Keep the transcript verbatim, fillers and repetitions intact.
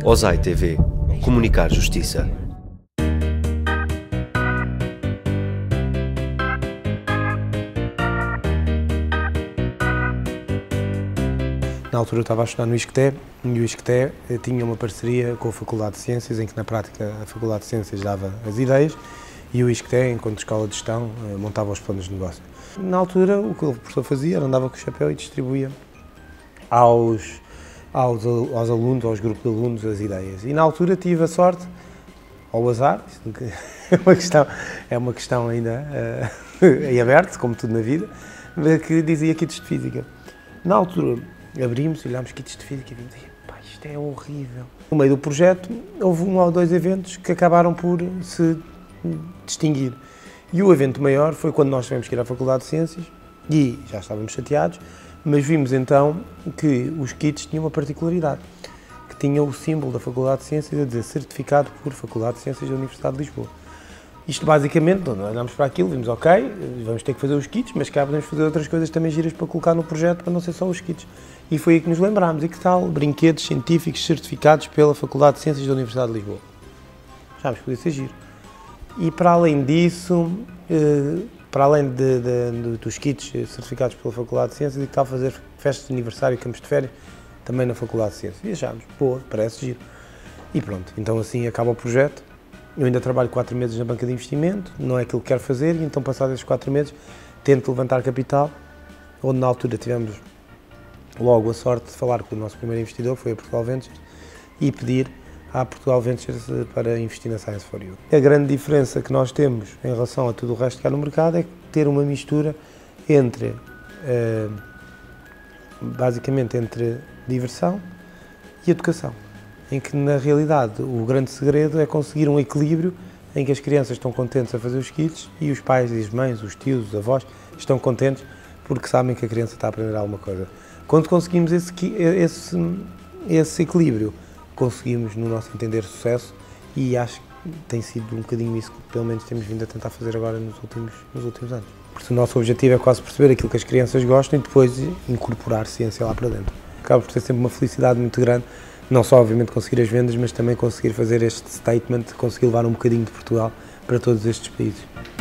OSAI T V. Comunicar Justiça. Na altura eu estava a estudar no ISCTE e o ISCTE tinha uma parceria com a Faculdade de Ciências, em que na prática a Faculdade de Ciências dava as ideias e o ISCTE, enquanto escola de gestão, montava os planos de negócio. Na altura o que o professor fazia era andava com o chapéu e distribuía aos, aos, aos alunos, aos grupos de alunos, as ideias. E na altura tive a sorte, ao azar, é uma questão, é uma questão ainda uh, em aberto, como tudo na vida, que dizia kits de física. Na altura abrimos, olhámos kits de física e vimos, pá, isto é horrível. No meio do projeto houve um ou dois eventos que acabaram por se distinguir. E o evento maior foi quando nós tivemos que ir à Faculdade de Ciências e já estávamos chateados, mas vimos então que os kits tinham uma particularidade, que tinham o símbolo da Faculdade de Ciências a dizer certificado por Faculdade de Ciências da Universidade de Lisboa. Isto basicamente, nós olhámos para aquilo, vimos, ok, vamos ter que fazer os kits, mas cá podemos fazer outras coisas também giras para colocar no projeto, para não ser só os kits. E foi aí que nos lembrámos, e que tal brinquedos científicos certificados pela Faculdade de Ciências da Universidade de Lisboa. Achámos que podia ser giro. E para além disso, para além de, de, de, dos kits certificados pela Faculdade de Ciências, e que tal fazer festas de aniversário e campos de férias também na Faculdade de Ciências. E achámos, pô, parece giro. E pronto, então assim acaba o projeto. Eu ainda trabalho quatro meses na banca de investimento, não é aquilo que quero fazer, e então passados esses quatro meses tento levantar capital, onde na altura tivemos logo a sorte de falar com o nosso primeiro investidor, foi a Portugal Ventures, e pedir à Portugal Ventures para investir na Science for You. A grande diferença que nós temos em relação a tudo o resto que há no mercado é ter uma mistura entre, eh, basicamente, entre diversão e educação, em que na realidade o grande segredo é conseguir um equilíbrio em que as crianças estão contentes a fazer os kits e os pais e as mães, os tios, os avós estão contentes porque sabem que a criança está a aprender alguma coisa. Quando conseguimos esse, esse, esse equilíbrio, conseguimos, no nosso entender, sucesso, e acho que tem sido um bocadinho isso que pelo menos temos vindo a tentar fazer agora nos últimos, nos últimos anos. Porque o nosso objetivo é quase perceber aquilo que as crianças gostam e depois incorporar ciência lá para dentro. Acaba por ter sempre uma felicidade muito grande, não só obviamente conseguir as vendas, mas também conseguir fazer este statement, conseguir levar um bocadinho de Portugal para todos estes países.